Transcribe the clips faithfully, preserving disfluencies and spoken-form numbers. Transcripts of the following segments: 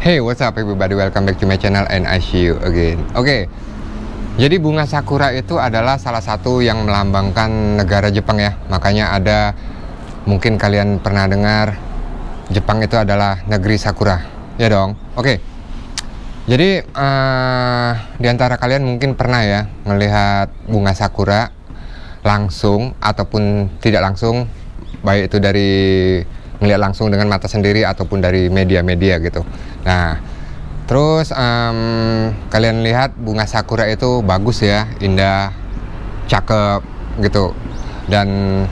Hey, what's up everybody? Welcome back to my channel and I see you again. Oke, okay. Jadi bunga sakura itu adalah salah satu yang melambangkan negara Jepang ya. Makanya ada, mungkin kalian pernah dengar, Jepang itu adalah negeri sakura. Ya dong. Oke. Okay. Jadi uh, di antara kalian mungkin pernah ya melihat bunga sakura langsung ataupun tidak langsung, baik itu dari melihat langsung dengan mata sendiri ataupun dari media-media gitu. Nah, terus um, kalian lihat bunga sakura itu bagus ya, indah, cakep gitu. Dan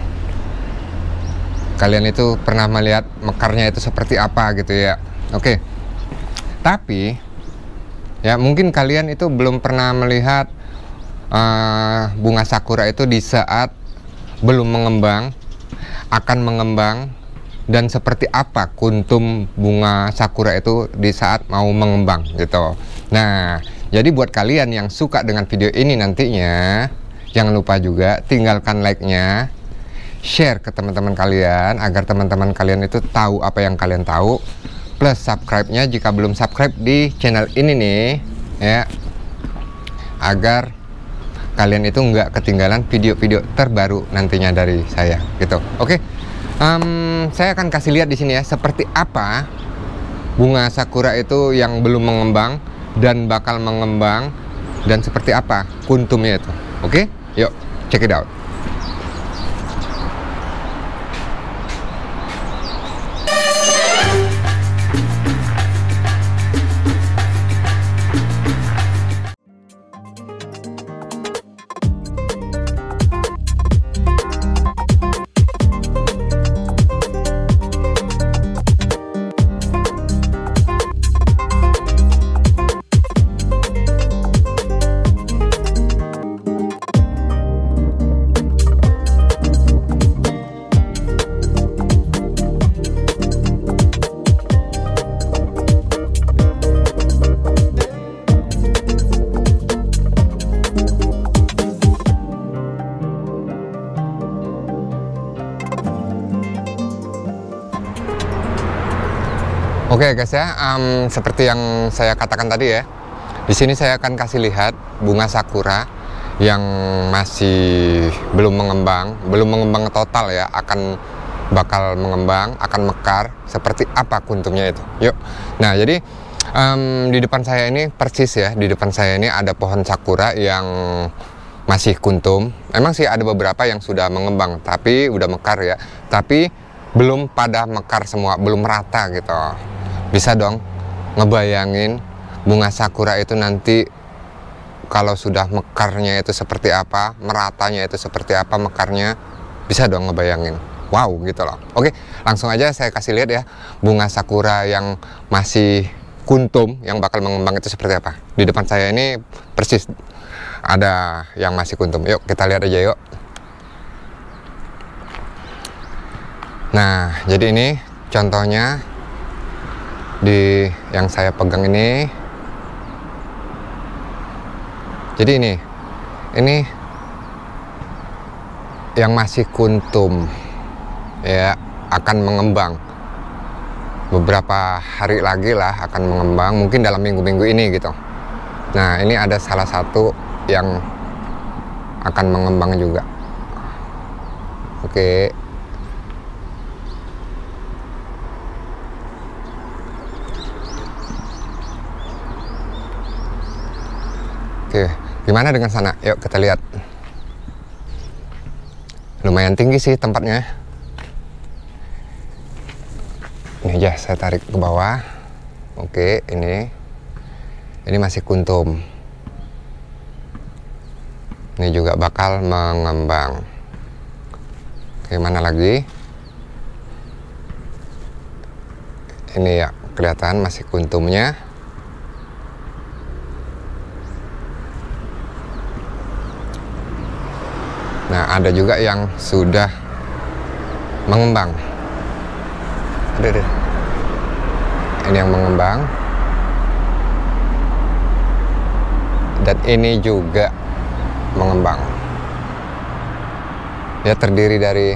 kalian itu pernah melihat mekarnya itu seperti apa gitu ya. Oke. Tapi ya mungkin kalian itu belum pernah melihat uh, bunga sakura itu di saat belum mengembang, akan mengembang, dan seperti apa kuntum bunga sakura itu di saat mau mengembang gitu. Nah, jadi buat kalian yang suka dengan video ini nantinya, jangan lupa juga tinggalkan like-nya, share ke teman-teman kalian agar teman-teman kalian itu tahu apa yang kalian tahu, plus subscribe-nya jika belum subscribe di channel ini nih ya, agar kalian itu nggak ketinggalan video-video terbaru nantinya dari saya gitu. Oke. Um, saya akan kasih lihat di sini ya seperti apa bunga sakura itu yang belum mengembang dan bakal mengembang, dan seperti apa kuntumnya itu. Oke, yuk check it out. Oke okay guys ya, um, seperti yang saya katakan tadi ya, di sini saya akan kasih lihat bunga sakura yang masih belum mengembang, belum mengembang total ya, akan bakal mengembang, akan mekar, seperti apa kuntumnya itu. Yuk, nah jadi um, di depan saya ini persis ya, di depan saya ini ada pohon sakura yang masih kuntum. Emang sih ada beberapa yang sudah mengembang, tapi udah mekar ya, tapi belum pada mekar semua, belum rata gitu. Bisa dong ngebayangin bunga sakura itu nanti kalau sudah mekarnya itu seperti apa, meratanya itu seperti apa mekarnya, bisa dong ngebayangin. Wow gitu loh. Oke, langsung aja saya kasih lihat ya bunga sakura yang masih kuntum yang bakal mengembang itu seperti apa. Di depan saya ini persis ada yang masih kuntum. Yuk kita lihat aja yuk. Nah, jadi ini contohnya di yang saya pegang ini. Jadi ini ini yang masih kuntum ya, akan mengembang beberapa hari lagi lah, akan mengembang mungkin dalam minggu-minggu ini gitu. Nah, ini ada salah satu yang akan mengembang juga. Oke. Oke, gimana dengan sana? Yuk kita lihat. Lumayan tinggi sih tempatnya. Ini aja saya tarik ke bawah. Oke, ini ini masih kuntum. Ini juga bakal mengembang. Oke, mana lagi? Ini ya, kelihatan masih kuntumnya. Nah, ada juga yang sudah mengembang. Ada deh. Ini yang mengembang. Dan ini juga mengembang. Ya, terdiri dari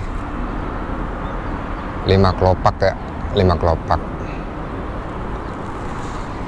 lima kelopak ya, lima kelopak.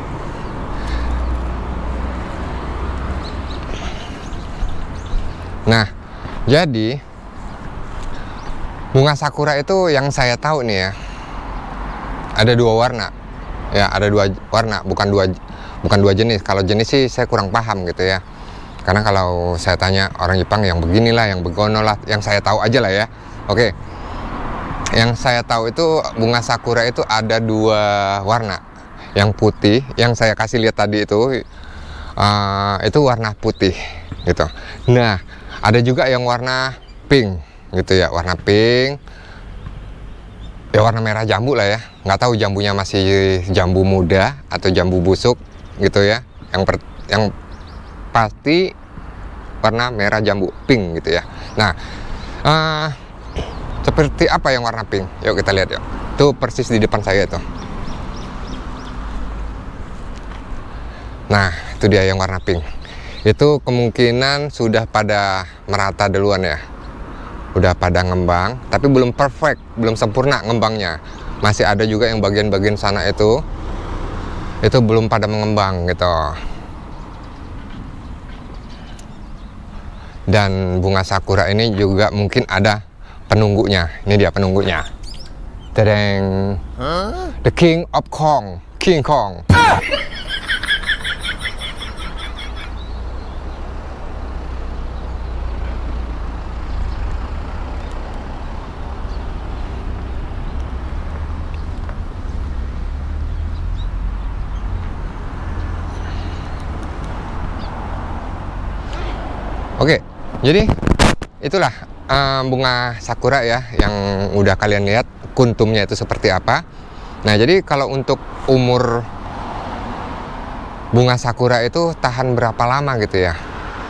Nah, jadi bunga sakura itu yang saya tahu nih ya, ada dua warna. Ya, ada dua warna, bukan dua bukan dua jenis. Kalau jenis sih saya kurang paham gitu ya. Karena kalau saya tanya orang Jepang yang beginilah, yang begono lah, yang saya tahu aja lah ya. Oke. Yang saya tahu itu bunga sakura itu ada dua warna. Yang putih, yang saya kasih lihat tadi itu uh, itu warna putih gitu. Nah, ada juga yang warna pink gitu ya, warna pink. Ya warna merah jambu lah ya, nggak tahu jambunya masih jambu muda atau jambu busuk gitu ya. Yang per, yang pasti warna merah jambu pink gitu ya. Nah, uh, seperti apa yang warna pink? Yuk kita lihat yuk. Tuh persis di depan saya tuh. Nah, itu dia yang warna pink. Itu kemungkinan sudah pada merata duluan ya. Udah pada ngembang, tapi belum perfect, belum sempurna ngembangnya. Masih ada juga yang bagian-bagian sana itu itu belum pada mengembang gitu. Dan bunga sakura ini juga mungkin ada penunggunya. Ini dia penunggunya. Tadang. The King of Kong, King Kong. Oke, jadi itulah um, bunga sakura ya yang udah kalian lihat kuntumnya itu seperti apa. Nah, jadi kalau untuk umur bunga sakura itu tahan berapa lama gitu ya.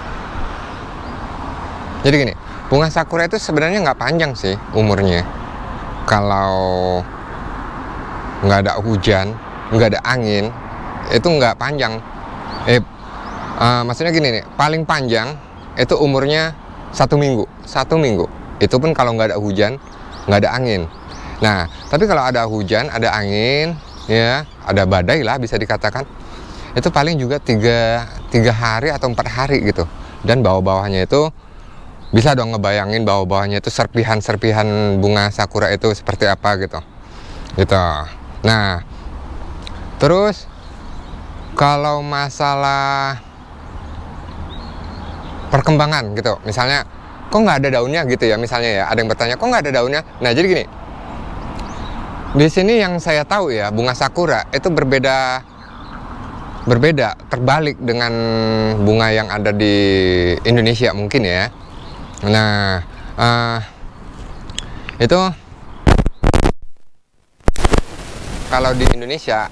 Jadi gini, bunga sakura itu sebenarnya nggak panjang sih umurnya. Kalau nggak ada hujan, nggak ada angin, itu nggak panjang. Eh, uh, maksudnya gini nih, paling panjang itu umurnya satu minggu, satu minggu. Itu pun kalau nggak ada hujan, nggak ada angin. Nah, tapi kalau ada hujan, ada angin, ya, ada badai lah bisa dikatakan, itu paling juga tiga, tiga hari atau empat hari gitu. Dan bawah-bawahnya itu bisa dong ngebayangin bawah-bawahnya itu serpihan-serpihan bunga sakura itu seperti apa gitu, gitu. Nah, terus kalau masalah perkembangan gitu, misalnya kok nggak ada daunnya gitu ya, misalnya ya ada yang bertanya kok nggak ada daunnya. Nah, jadi gini, di sini yang saya tahu ya, bunga sakura itu berbeda berbeda terbalik dengan bunga yang ada di Indonesia mungkin ya. Nah, uh, itu kalau di Indonesia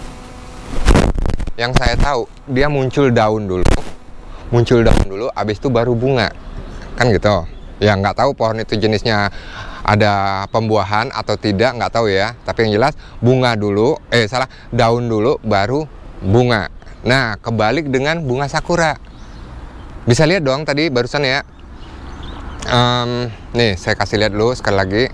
yang saya tahu dia muncul daun dulu muncul daun dulu, habis itu baru bunga, kan gitu ya. Nggak tahu pohon itu jenisnya ada pembuahan atau tidak, nggak tahu ya, tapi yang jelas bunga dulu, eh salah, daun dulu baru bunga. Nah, kebalik dengan bunga sakura, bisa lihat dong tadi barusan ya. um, nih saya kasih lihat dulu sekali lagi.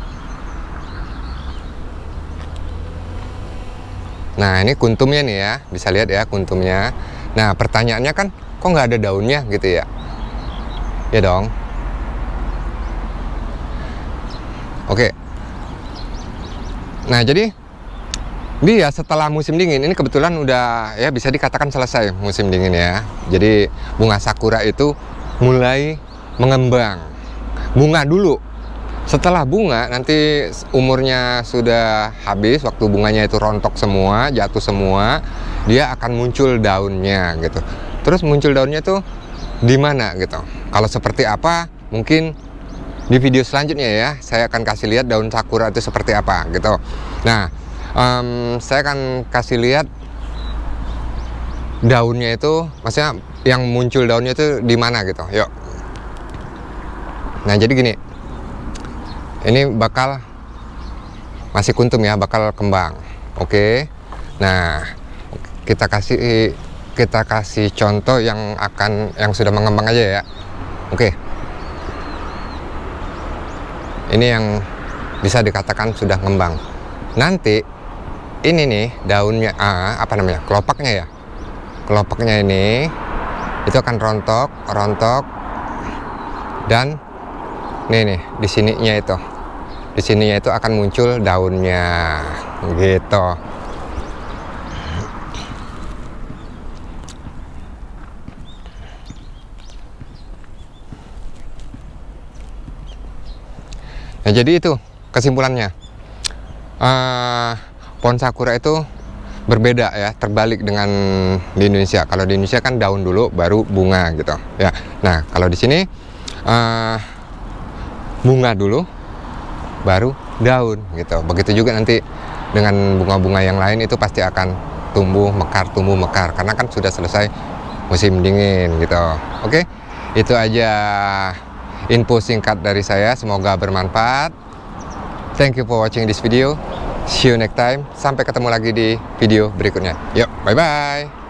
Nah, ini kuntumnya nih ya, bisa lihat ya kuntumnya. Nah, pertanyaannya kan kok nggak ada daunnya gitu ya, ya dong. Oke, nah jadi dia setelah musim dingin ini kebetulan udah ya bisa dikatakan selesai musim dingin ya. Jadi bunga sakura itu mulai mengembang, bunga dulu. Setelah bunga nanti umurnya sudah habis, waktu bunganya itu rontok semua, jatuh semua, dia akan muncul daunnya gitu. Terus muncul daunnya tuh di mana gitu. Kalau seperti apa mungkin di video selanjutnya ya, saya akan kasih lihat daun sakura itu seperti apa gitu. Nah, um, saya akan kasih lihat daunnya itu, maksudnya yang muncul daunnya itu di mana gitu. Yuk. Nah, jadi gini, ini bakal masih kuntum ya, bakal kembang. Oke. Nah, kita kasih kita kasih contoh yang akan yang sudah mengembang aja ya. Oke. Ini yang bisa dikatakan sudah ngembang. Nanti ini nih daunnya, ah, apa namanya, kelopaknya ya. Kelopaknya ini itu akan rontok, rontok dan nih nih di sininya itu, di sininya itu akan muncul daunnya, gitu. Nah, jadi itu kesimpulannya. Uh, pohon sakura itu berbeda ya, terbalik dengan di Indonesia. Kalau di Indonesia kan daun dulu baru bunga gitu ya. Nah, kalau di sini uh, bunga dulu baru daun gitu. Begitu juga nanti dengan bunga-bunga yang lain itu pasti akan tumbuh mekar, tumbuh mekar karena kan sudah selesai musim dingin gitu. Oke, itu aja info singkat dari saya, semoga bermanfaat. Thank you for watching this video. See you next time. Sampai ketemu lagi di video berikutnya. Yuk, bye-bye.